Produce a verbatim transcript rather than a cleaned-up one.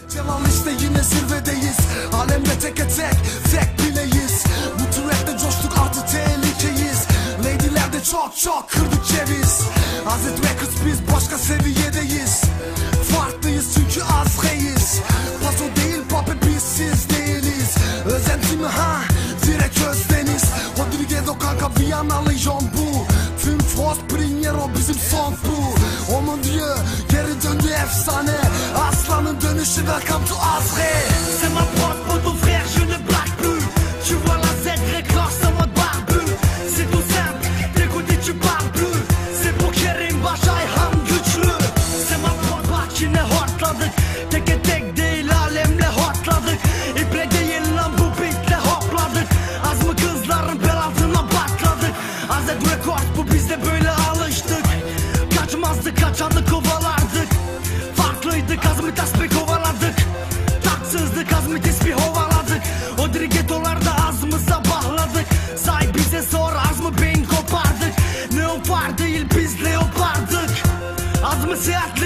Celal işte yine zirvedeyiz. Alemde tek tek tek bileyiz. Bu türette coştuk artık tehlikeyiz. Ladylerde çok çok kırdık ceviz. Hazret Records biz başka seviyedeyiz. Farklıyız çünkü az reis. Paso değil puppet biz siz değiliz. Özenti mi ha? Direkt Özdeniz. Rodriguez kanka Viyanalı John bu. Tüm Frost Primero bizim son bu. O mu diyor geri döndü efsane. Aslanın dönüşü welcome to Azre. C'est ma porte pour ton frère, je ne blague plus. Tu vois la Z Records en mode barbu. C'est tout simple, t'écoutes et tu parles plus. C'est pour Kerim Başayhan güçlü. C'est ma porte bak yine hortladık. Teke tek değil alemle hortladık. İple değil lan bu beatle hopladık. Az mı kızların bel altına patladık. Az Records bu biz de böyle alıştık. Kaçmazdık kaçandı kovalardık. Farklıydık az mı tasbih kovaladık. Taksızdık az mı tesbih hovaladık. O dirigetolarda az mı sabahladık. Say bize sor az mı beyin kopardık. Neopar değil biz leopardık. Az mı seyahatli